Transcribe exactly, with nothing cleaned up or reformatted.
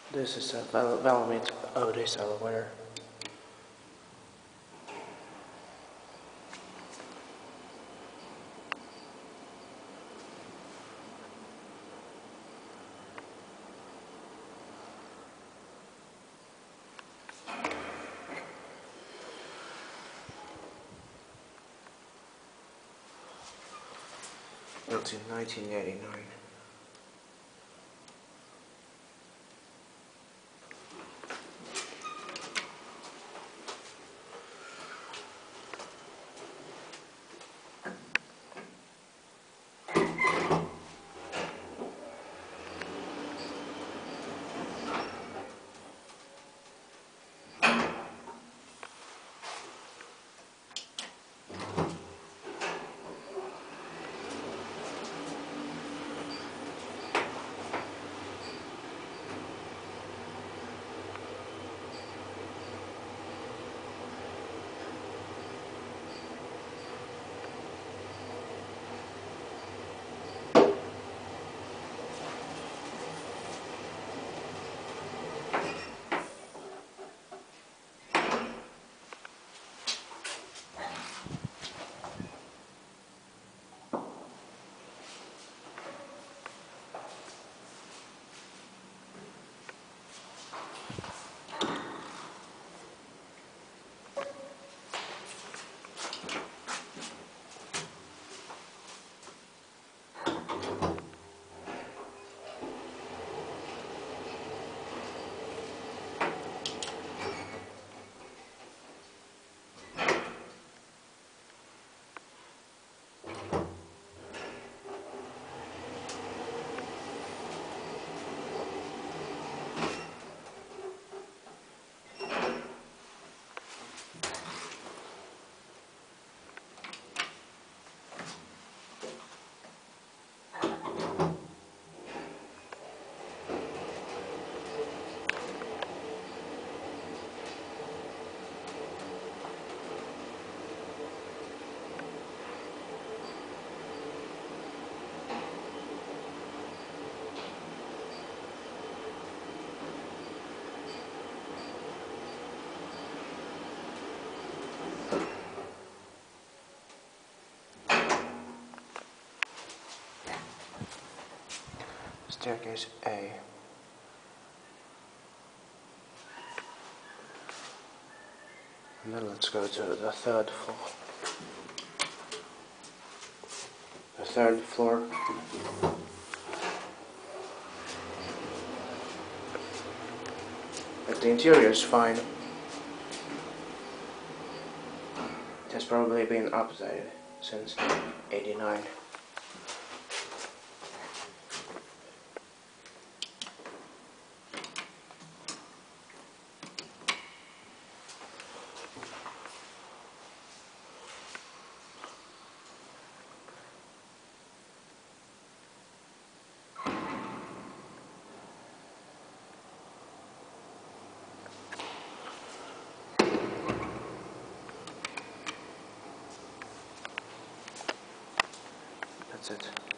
This is a Val Valomate Otis elevator. Built in nineteen eighty-nine. Staircase A. And then let's go to the third floor. The third floor. But the interior is fine. It has probably been updated since eighty-nine. That's it.